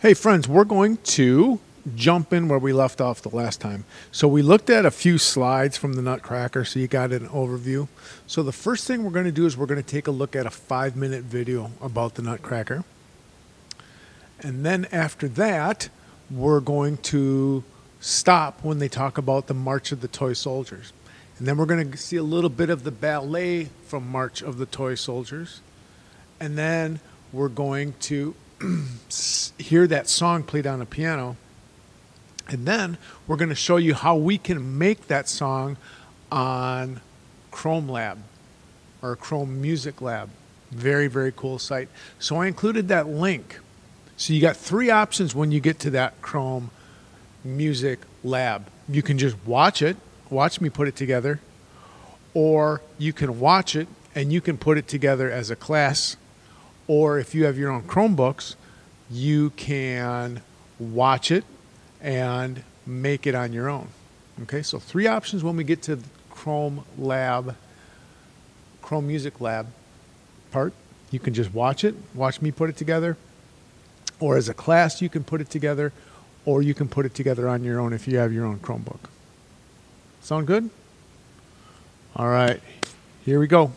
Hey friends, we're going to jump in where we left off the last time. So we looked at a few slides from the Nutcracker, so you got an overview. So the first thing we're going to do is we're going to take a look at a 5-minute video about the Nutcracker. And then after that, we're going to stop when they talk about the March of the Toy Soldiers. And then we're going to see a little bit of the ballet from March of the Toy Soldiers. And then we're going to hear that song played on a piano, and then we're going to show you how we can make that song on Chrome Lab or Chrome Music Lab. Very, very cool site. So I included that link. So you got 3 options when you get to that Chrome Music Lab. You can just watch me put it together, or you can watch it and you can put it together as a class. Or if you have your own Chromebooks, you can watch it and make it on your own. Okay, so 3 options when we get to the Chrome Music Lab part. You can just watch me put it together, or as a class you can put it together, or you can put it together on your own if you have your own Chromebook. Sound good? All right, here we go.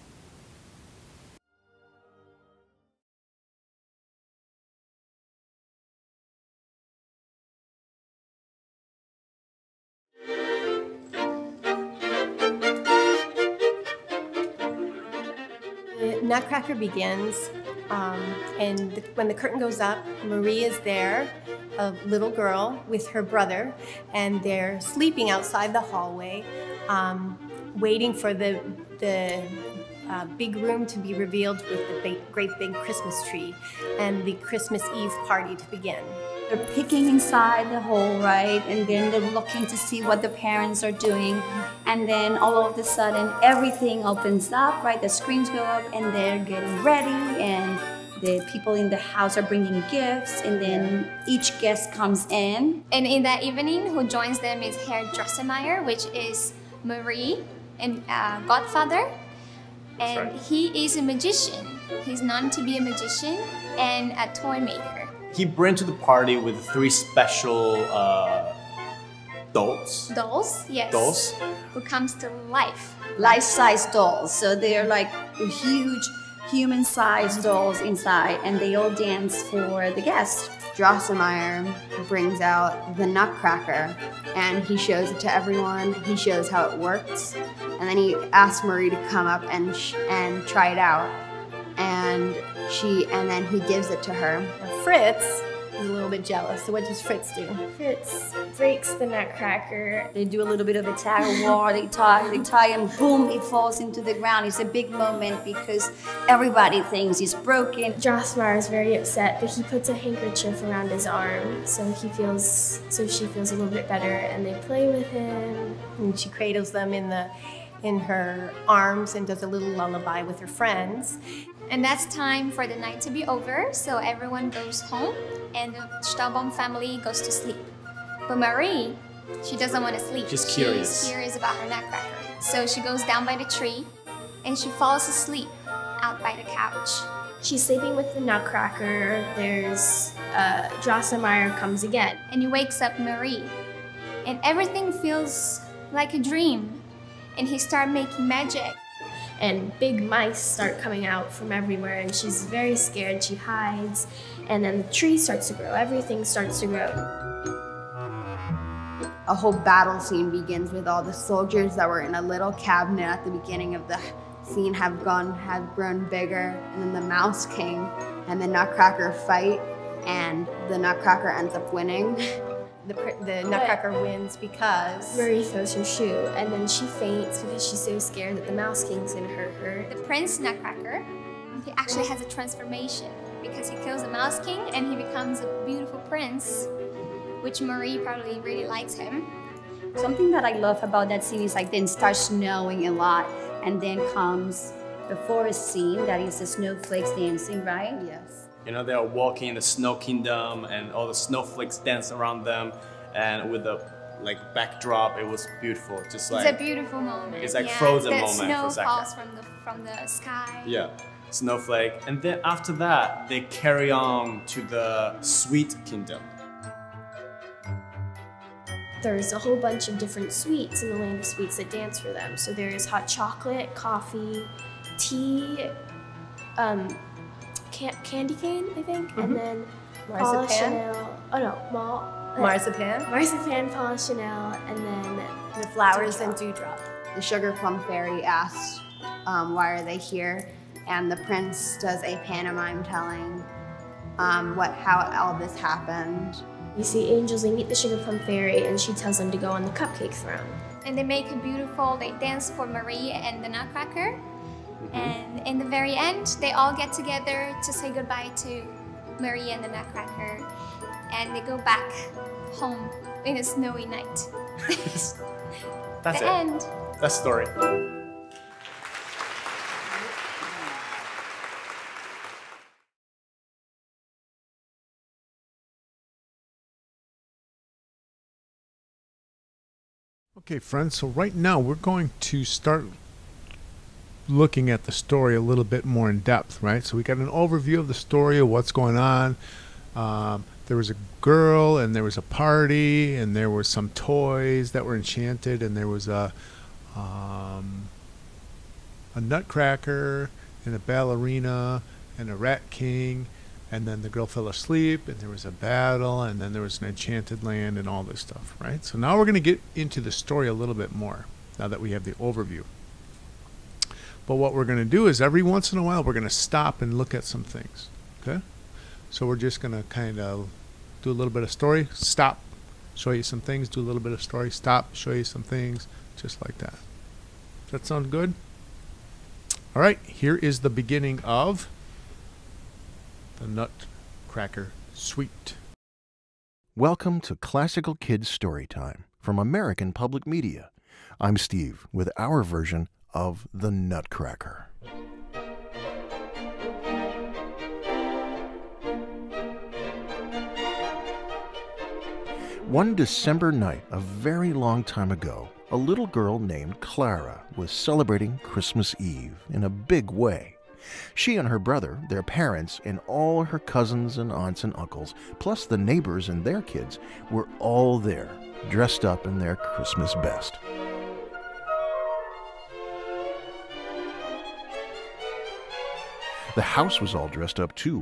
The Nutcracker begins, and when the curtain goes up, Marie is there, a little girl with her brother, and they're sleeping outside the hallway, waiting for the big room to be revealed with the great big Christmas tree and the Christmas Eve party to begin. They're picking inside the hole, right? And then they're looking to see what the parents are doing. And then all of a sudden, everything opens up, right? The screens go up and they're getting ready, and the people in the house are bringing gifts, and then each guest comes in. And in that evening, who joins them is Herr Drosselmeyer, which is Marie and godfather. And he is a magician. He's known to be a magician and a toy maker. He brings to the party with 3 special dolls. Dolls, yes. Dolls. Who comes to life. Life-size dolls. So they're like huge human-sized dolls inside, and they all dance for the guests. Drosselmeyer brings out the Nutcracker, and he shows it to everyone. He shows how it works, and then he asks Marie to come up and try it out, and then he gives it to her. Now, Fritz is a little bit jealous. So what does Fritz do? Fritz breaks the Nutcracker. They do a little bit of a tag of war, they tie, and boom, it falls into the ground. It's a big moment because everybody thinks it's broken. Drosselmeyer is very upset, but he puts a handkerchief around his arm so she feels a little bit better, and they play with him. And she cradles them in her arms and does a little lullaby with her friends. And that's time for the night to be over, so everyone goes home and the Stahlbaum family goes to sleep. But Marie, she doesn't want to sleep. She's curious. She's curious about her Nutcracker. So she goes down by the tree and she falls asleep out by the couch. She's sleeping with the Nutcracker. There's Drosselmeyer comes again. And he wakes up Marie. And everything feels like a dream. And he starts making magic. And big mice start coming out from everywhere, and she's very scared. She hides, and then the tree starts to grow. Everything starts to grow. A whole battle scene begins with all the soldiers that were in a little cabinet at the beginning of the scene have grown bigger, and then the Mouse King and the Nutcracker fight, and the Nutcracker ends up winning. The Nutcracker wins because Marie throws her shoe, and then she faints because she's so scared that the Mouse King's gonna hurt her. The Prince Nutcracker, he actually has a transformation because he kills the Mouse King and he becomes a beautiful prince, which Marie probably really likes him. Something that I love about that scene is like then starts snowing a lot, and then comes the forest scene that is the snowflakes dancing, right? Yes. You know, they are walking in the snow kingdom and all the snowflakes dance around them, and with the backdrop, it was beautiful. Just like it's a beautiful moment. It's like frozen the moment snow for Zachary. falls from the sky. Yeah. snowflake, and then after that, they carry on to the sweet kingdom. There's a whole bunch of different sweets in the land of sweets that dance for them. So there's hot chocolate, coffee, tea, candy cane, I think, and then Paul Chanel. Oh no, marzipan, Paul Chanel, and then The flowers and dewdrop. The sugar plum fairy asks, why are they here? And the prince does a pantomime telling how all this happened. You see angels, they meet the sugar plum fairy, and she tells them to go on the cupcake throne. And they make a beautiful dance for Marie and the Nutcracker. And in the very end, they all get together to say goodbye to Marie and the Nutcracker. And they go back home in a snowy night. That's The it. end. That's the story. Okay, friends, so right now we're going to start looking at the story a little bit more in depth, right? So we got an overview of the story of what's going on. There was a girl, and there was a party, and there were some toys that were enchanted, and there was a nutcracker, and a ballerina, and a rat king, and then the girl fell asleep, and there was a battle, and then there was an enchanted land, and all this stuff, right? So now we're going to get into the story a little bit more, now that we have the overview. But what we're going to do is every once in a while, we're going to stop and look at some things, okay? So we're just going to kind of do a little bit of story, stop, show you some things, do a little bit of story, stop, show you some things, just like that. Does that sound good? All right, here is the beginning of The Nutcracker Suite. Welcome to Classical Kids Storytime from American Public Media. I'm Steve with our version of The Nutcracker. One December night, a very long time ago, a little girl named Clara was celebrating Christmas Eve in a big way. She and her brother, their parents, and all her cousins and aunts and uncles, plus the neighbors and their kids, were all there, dressed up in their Christmas best. The house was all dressed up too.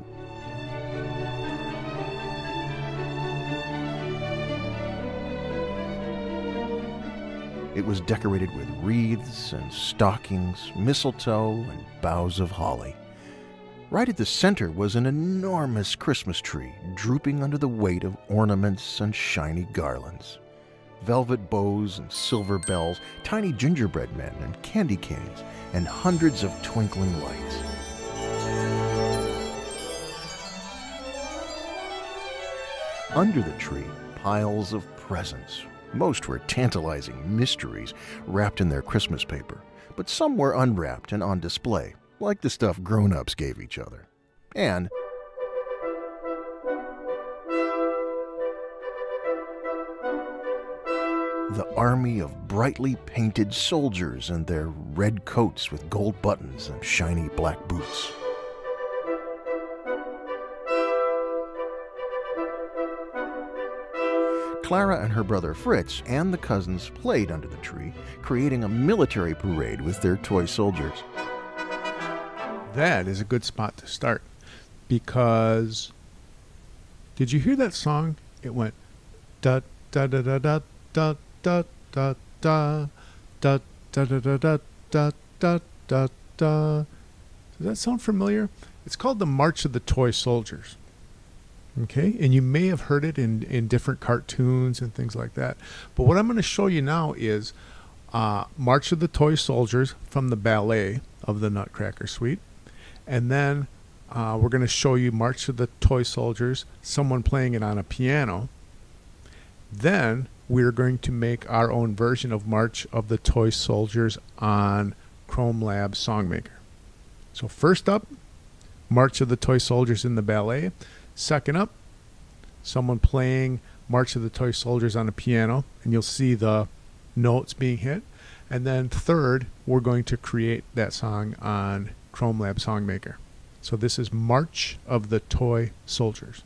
It was decorated with wreaths and stockings, mistletoe, and boughs of holly. Right at the center was an enormous Christmas tree, drooping under the weight of ornaments and shiny garlands. Velvet bows and silver bells, tiny gingerbread men and candy canes, and hundreds of twinkling lights. Under the tree, piles of presents. Most were tantalizing mysteries wrapped in their Christmas paper, but some were unwrapped and on display, like the stuff grown-ups gave each other. And the army of brightly painted soldiers in their red coats with gold buttons and shiny black boots. Clara and her brother Fritz and the cousins played under the tree, creating a military parade with their toy soldiers. That is a good spot to start, because did you hear that song? It went da da da da da da da da da da da da da da da da da da. Does that sound familiar? It's called the March of the Toy Soldiers. Okay, and you may have heard it in different cartoons and things like that. But what I'm going to show you now is March of the Toy Soldiers from the ballet of the Nutcracker Suite. And then we're going to show you March of the Toy Soldiers, someone playing it on a piano. Then we're going to make our own version of March of the Toy Soldiers on Chrome Lab Songmaker. So first up, March of the Toy Soldiers in the ballet. Second up, someone playing March of the Toy Soldiers on a piano, and you'll see the notes being hit. And then third, we're going to create that song on Chrome Lab Songmaker. So this is March of the Toy Soldiers.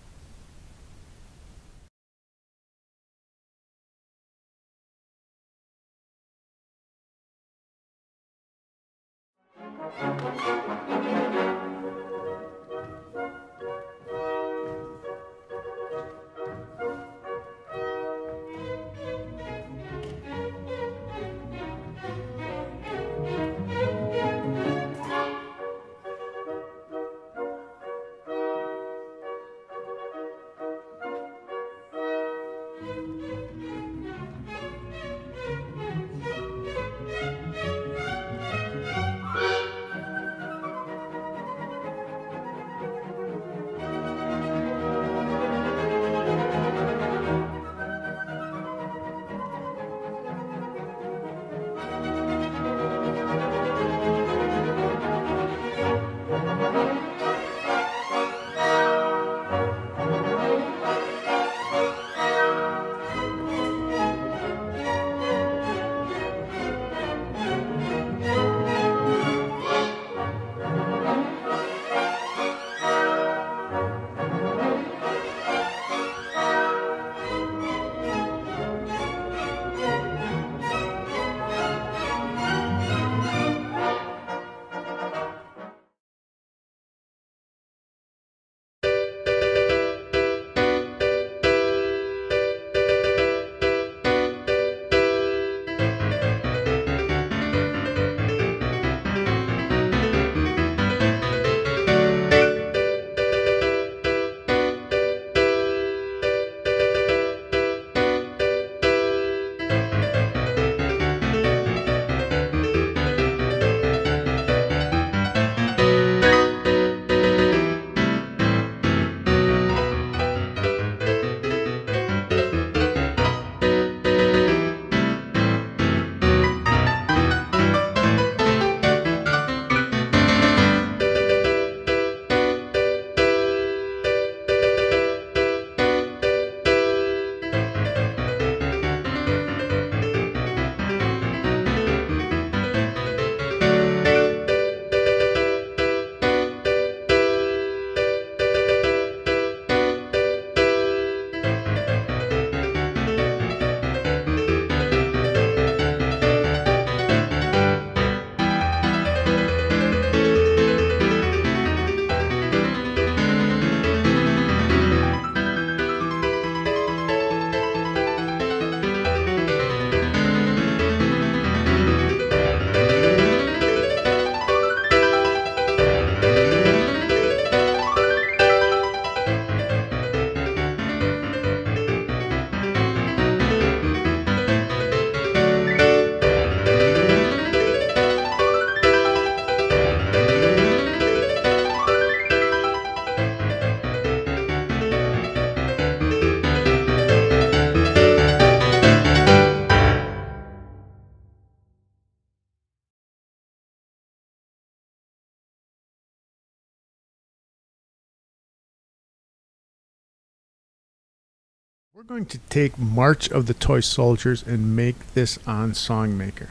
We're going to take March of the Toy Soldiers and make this on Songmaker.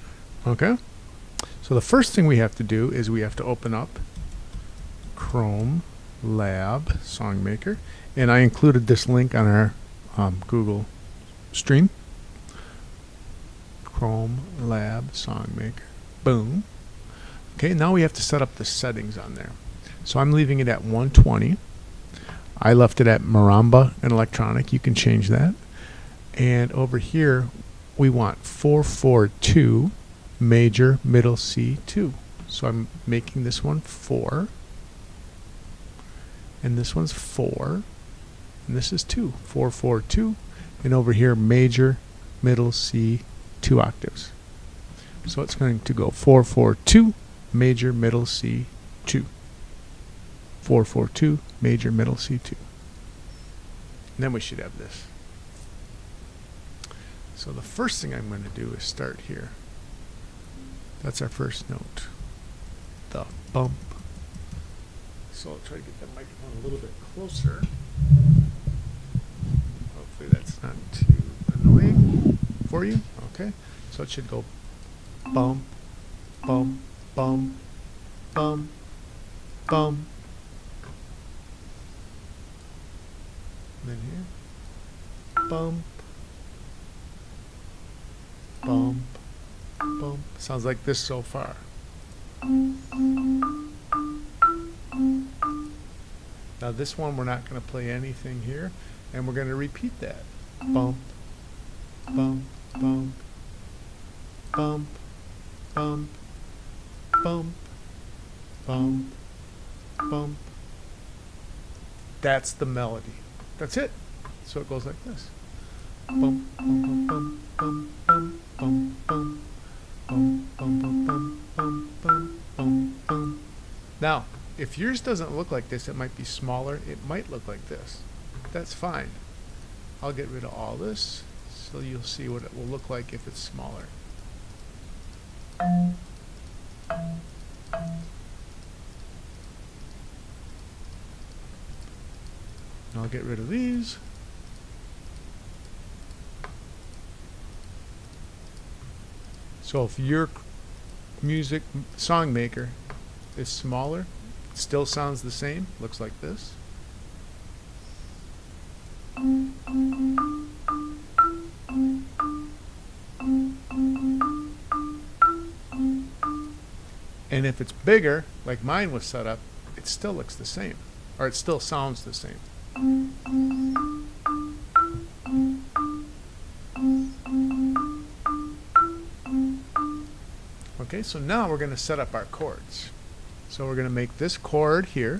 Okay? So the first thing we have to do is we have to open up Chrome Lab Songmaker. And I included this link on our Google stream. Chrome Lab Songmaker. Boom. Okay, now we have to set up the settings on there. So I'm leaving it at 120. I left it at Maramba and Electronic. You can change that. And over here, we want 442 major middle C2. So I'm making this one 4. And this one's 4. And this is 2. 442. And over here, major middle C 2 octaves. So it's going to go 442 major middle C 2. 442 major middle C2. And then we should have this. So the first thing I'm going to do is start here. That's our first note. The bump. So I'll try to get the microphone a little bit closer. Hopefully that's not too annoying for you. Okay. So it should go bump, bump, bump, bum, bum. And then here, bump, bump, bump. Sounds like this so far. Now this one we're not going to play anything here, and we're going to repeat that. Bump, bump, bump, bump, bump, bump, bump, bump. That's the melody. That's it. So it goes like this. Bump, bump, bump, bump, bump, bump, bump, bump, bump, bump, bump, bump, bump, bump. Now, if yours doesn't look like this, it might be smaller. It might look like this. That's fine. I'll get rid of all this so you'll see what it will look like if it's smaller. And I'll get rid of these. So if your music song maker is smaller, it still sounds the same, looks like this. And if it's bigger, like mine was set up, it still looks the same, or it still sounds the same. Okay, so now we're going to set up our chords. So we're going to make this chord here.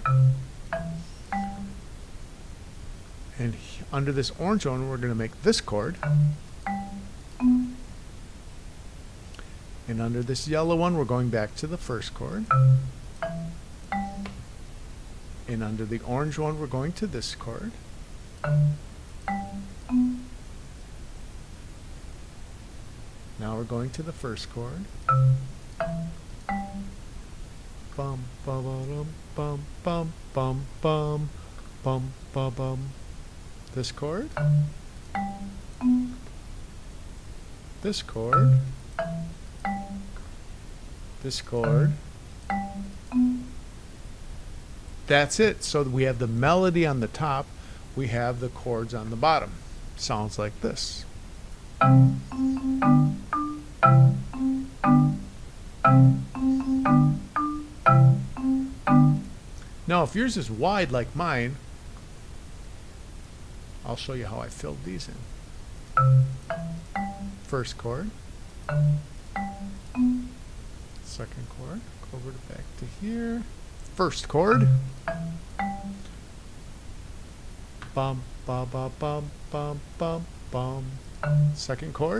And under this orange one, we're going to make this chord. And under this yellow one, we're going back to the first chord. And under the orange one, we're going to this chord. Now we're going to the first chord. Bum bum bum bum bum bum bum bum bum. This chord. This chord. This chord. That's it. So we have the melody on the top. We have the chords on the bottom. Sounds like this. Now, if yours is wide like mine, I'll show you how I filled these in. First chord. Second chord. Go over to back to here. First chord. Bum, ba, ba, bum, bum, bum, bum. Second chord.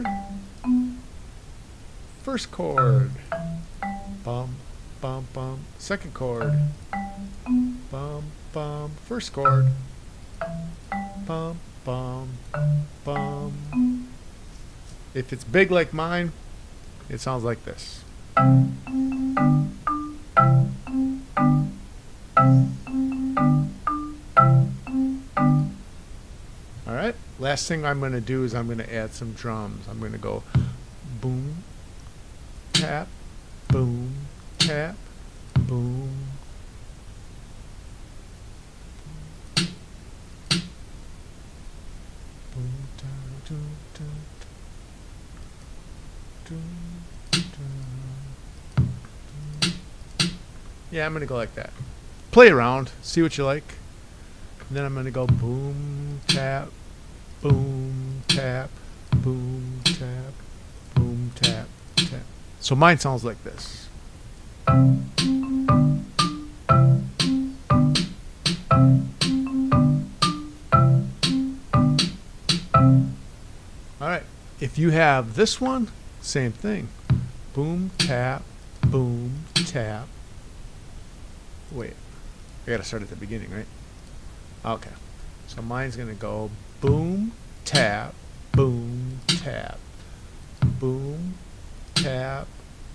First chord. Bum, bum, bum. Second chord. Bum, bum. First chord. Bum, bum, bum. If it's big like mine, it sounds like this. Alright, last thing I'm going to do is I'm going to add some drums. I'm going to go boom, tap, boom, tap, boom. Yeah, I'm going to go like that. Play around, see what you like. And then I'm going to go boom, tap, boom, tap, boom, tap, boom, tap, tap. So mine sounds like this. Alright, if you have this one, same thing. Boom, tap, boom, tap. Wait, I gotta start at the beginning, right? Okay, so mine's gonna go boom, tap, boom, tap, boom, tap,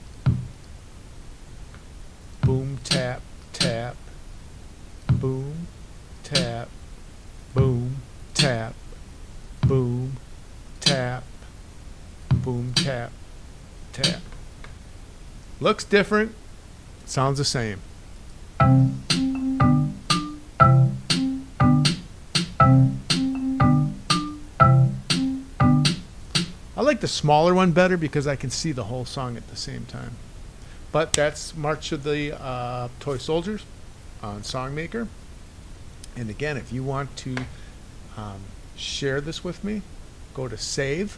boom, tap, tap, boom, tap, boom, tap, boom, tap, boom, tap, tap. Looks different, sounds the same. I like the smaller one better because I can see the whole song at the same time. But that's March of the Toy Soldiers on Songmaker. And again, if you want to share this with me, go to Save,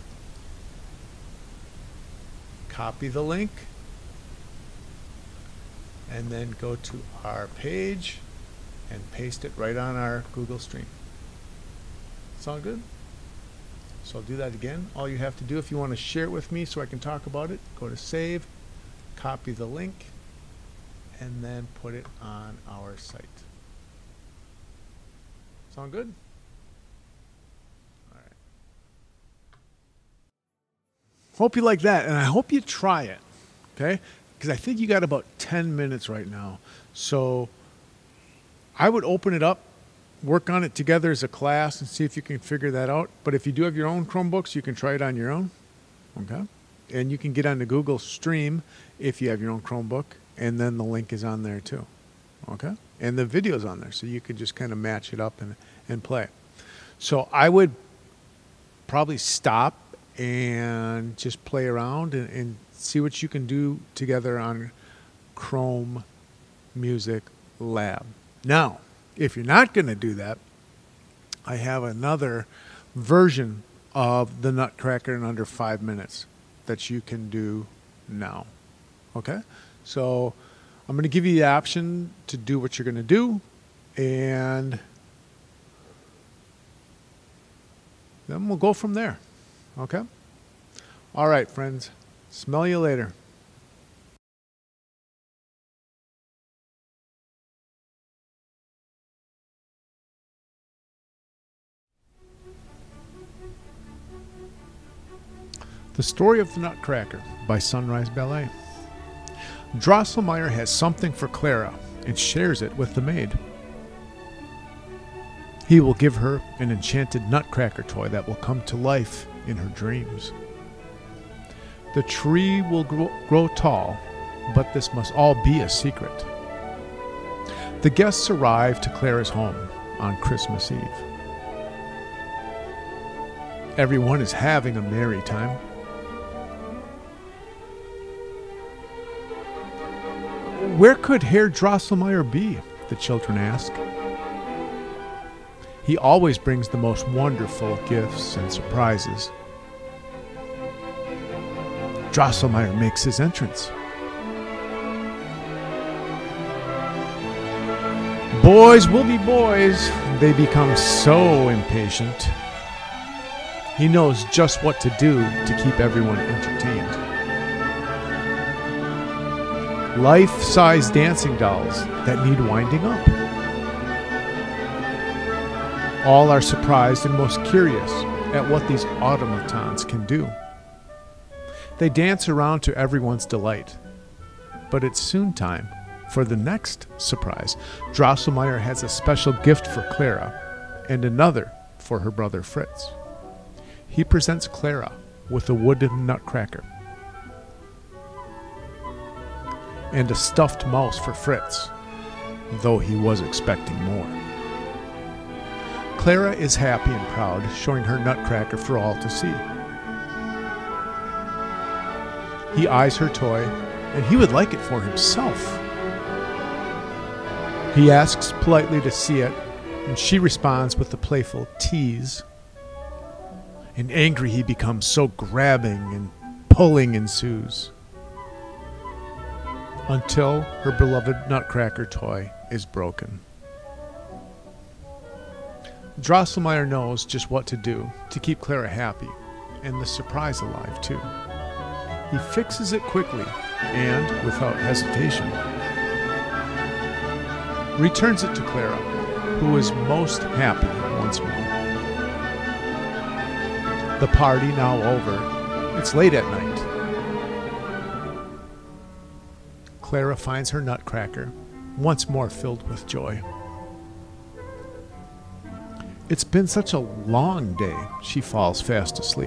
copy the link, and then go to our page and paste it right on our Google Stream. Sound good? So I'll do that again. All you have to do if you want to share it with me so I can talk about it, go to Save, copy the link, and then put it on our site. Sound good? All right. Hope you like that, and I hope you try it, okay? Because I think you got about 10 minutes right now. So I would open it up, work on it together as a class, and see if you can figure that out. But if you do have your own Chromebooks, you can try it on your own, okay? And you can get on the Google Stream if you have your own Chromebook, and then the link is on there too, okay? And the video's on there, so you can just kind of match it up and play. So I would probably stop and just play around and see what you can do together on Chrome Music Lab. Now, if you're not going to do that, I have another version of the Nutcracker in under 5 minutes that you can do now. Okay? So I'm going to give you the option to do what you're going to do, and then we'll go from there. Okay? All right, friends. Smell you later. The Story of the Nutcracker by Sunrise Ballet. Drosselmeyer has something for Clara and shares it with the maid. He will give her an enchanted Nutcracker toy that will come to life in her dreams. The tree will grow tall, but this must all be a secret. The guests arrive to Clara's home on Christmas Eve. Everyone is having a merry time. Where could Herr Drosselmeyer be? The children ask. He always brings the most wonderful gifts and surprises. Drosselmeyer makes his entrance. Boys will be boys. They become so impatient. He knows just what to do to keep everyone entertained. Life-size dancing dolls that need winding up. All are surprised and most curious at what these automatons can do. They dance around to everyone's delight. But it's soon time for the next surprise. Drosselmeyer has a special gift for Clara and another for her brother Fritz. He presents Clara with a wooden nutcracker and a stuffed mouse for Fritz, though he was expecting more. Clara is happy and proud, showing her nutcracker for all to see. He eyes her toy, and he would like it for himself. He asks politely to see it, and she responds with a playful tease. And angry he becomes, so grabbing and pulling ensues, until her beloved nutcracker toy is broken. Drosselmeyer knows just what to do to keep Clara happy, and the surprise alive too. He fixes it quickly, and without hesitation, returns it to Clara, who is most happy once more. The party now over, it's late at night. Clara finds her nutcracker, once more filled with joy. It's been such a long day, she falls fast asleep.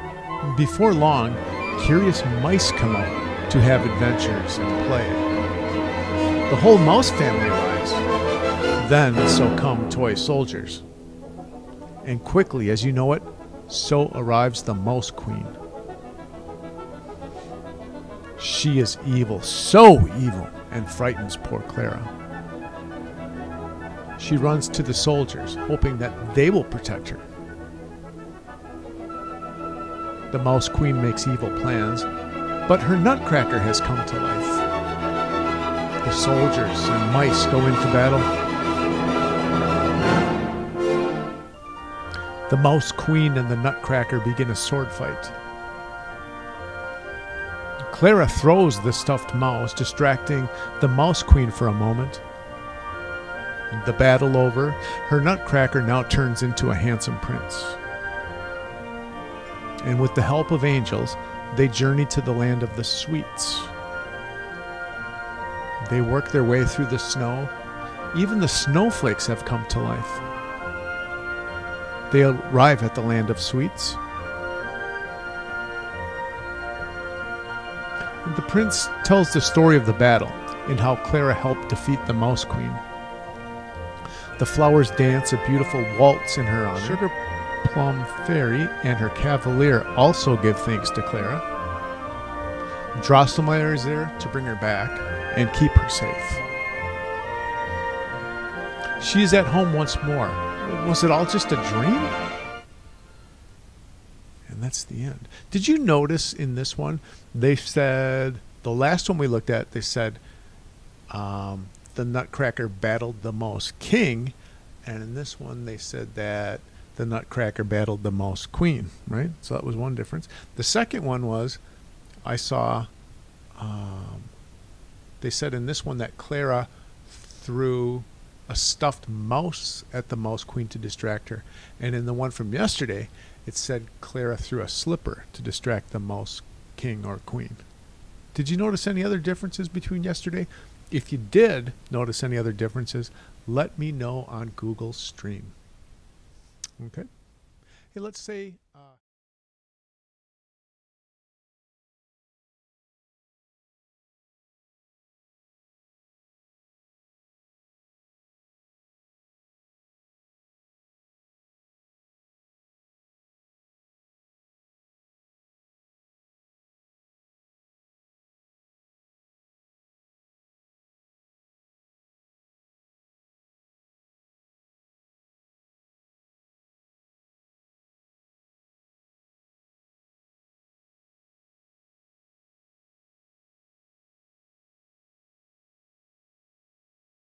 Before long, curious mice come out to have adventures and play. The whole mouse family arrives. Then so come toy soldiers. And quickly, as you know it, so arrives the Mouse Queen. She is evil, so evil, and frightens poor Clara. She runs to the soldiers, hoping that they will protect her. The Mouse Queen makes evil plans, but her Nutcracker has come to life. The soldiers and mice go into battle. The Mouse Queen and the Nutcracker begin a sword fight. Clara throws the stuffed mouse, distracting the Mouse Queen for a moment. The battle over, her Nutcracker now turns into a handsome prince. And with the help of angels, they journey to the land of the sweets. They work their way through the snow. Even the snowflakes have come to life. They arrive at the land of sweets. And the prince tells the story of the battle and how Clara helped defeat the Mouse Queen. The flowers dance a beautiful waltz in her honor. Sugar Plum Fairy and her cavalier also give thanks to Clara. Drosselmeyer is there to bring her back and keep her safe. She is at home once more. Was it all just a dream? And that's the end. Did you notice in this one, they said, the last one we looked at, they said the Nutcracker battled the Mouse King, and in this one they said that the Nutcracker battled the Mouse Queen, right? So that was one difference. The second one was, I saw, they said in this one that Clara threw a stuffed mouse at the Mouse Queen to distract her. And in the one from yesterday, it said Clara threw a slipper to distract the Mouse King or Queen. Did you notice any other differences between yesterday? If you did notice any other differences, let me know on Google Stream. Okay. Hey, let's say